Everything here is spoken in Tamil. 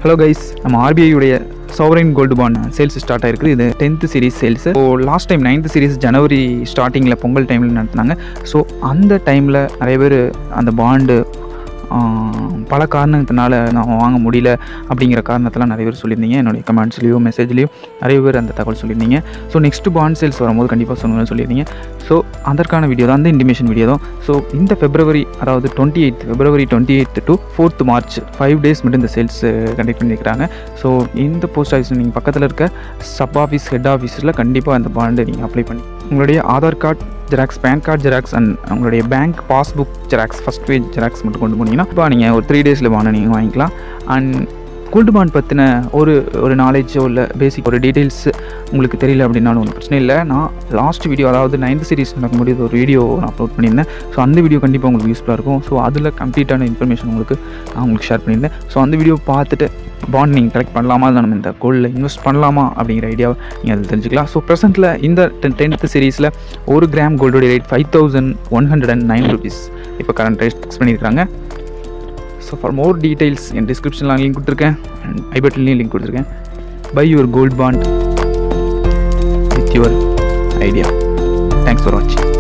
ஹலோ கைஸ், நம்ம RBI உடைய sovereign gold bond sales start ஆகிருக்குது. இது 10th series sales. So last time 9th series ஜனவரி ஸ்டார்டிங்கில் பொங்கல் டைமில் நடத்துனாங்க. ஸோ அந்த டைமில் நிறைய பேர் அந்த பாண்டு பல காரணத்தினால நான் வாங்க முடியல அப்படிங்கிற காரணத்தெல்லாம் நிறைய பேர் சொல்லியிருந்தீங்க. என்னுடைய கமெண்ட்ஸ்லேயும் மெசேஜ்லேயும் நிறைய பேர் அந்த தகவல் சொல்லியிருந்தீங்க. ஸோ நெக்ஸ்ட் பாண்ட் சேல்ஸ் வரும்போது கண்டிப்பாக சொல்லணும்னு சொல்லியிருந்தீங்க. ஸோ அதற்கான வீடியோ தான், அந்த இன்டிமேஷன் வீடியோ தான். ஸோ இந்த ஃபெப்ரவரி, அதாவது February 28 to 4th March 5 days மட்டும் இந்த சேல்ஸ் கண்டக்ட் பண்ணியிருக்கிறாங்க. ஸோ இந்த போஸ்ட் ஆஃபீஸ் நீங்கள் பக்கத்தில் இருக்க சப் ஆஃபீஸ், ஹெட் ஆஃபீஸில் கண்டிப்பாக அந்த பாண்டு நீங்கள் அப்ளை பண்ணி உங்களுடைய Aadhaar card xerox, PAN card xerox and உங்களுடைய bank passbook xerox, first page xerox மட்டும் கொண்டு போனீங்கன்னா இப்போ நீங்கள் ஒரு 3 days பாண்டை நீங்கள் வாங்கிக்கலாம். அண்ட் கோல்டு பாண்ட் பற்றின ஒரு நாலேஜோ இல்லை பேசிக் ஒரு டீட்டெயில்ஸ் உங்களுக்கு தெரியல அப்படின்னாலும் ஒன்றும் பிரச்சனை இல்லை. நான் லாஸ்ட் வீடியோ, அதாவது 9th சீரீஸ் நடக்கும்போது ஒரு வீடியோ நான் அப்லோட் பண்ணியிருந்தேன். ஸோ அந்த வீடியோ கண்டிப்பாக உங்களுக்கு யூஸ்ஃபுல்லாக இருக்கும். ஸோ அதில் கம்ப்ளீட்டான இன்ஃபர்மேஷன் நான் உங்களுக்கு ஷேர் பண்ணியிருந்தேன். ஸோ அந்த வீடியோ பார்த்துட்டு பாண்ட் நீங்கள் கலெக்ட் பண்ணலாமா, இல்லை நம்ம இந்த கோல்டில் இன்வெஸ்ட் பண்ணலாமா அப்படிங்கிற ஐடியாவை நீங்கள் அதில் தெரிஞ்சுக்கலாம். ஸோ ப்ரெசென்ட்டில் இந்த 10th சீரீஸில் 1 கிராம் கோல்டோடைய ரேட் 5109 rupees இப்போ கரண்ட் ரேட் ஃபிக்ஸ் பண்ணியிருக்காங்க. ஸோ ஃபார் மோர் டீட்டெயில்ஸ் என் டிஸ்கிரிப்ஷனில் லிங்க் கொடுத்துருக்கேன் அண்ட் ஐ பட்டன்லேயும் லிங்க் கொடுத்துருக்கேன். Buy your gold bond with your idea. Thanks for வாட்சிங்.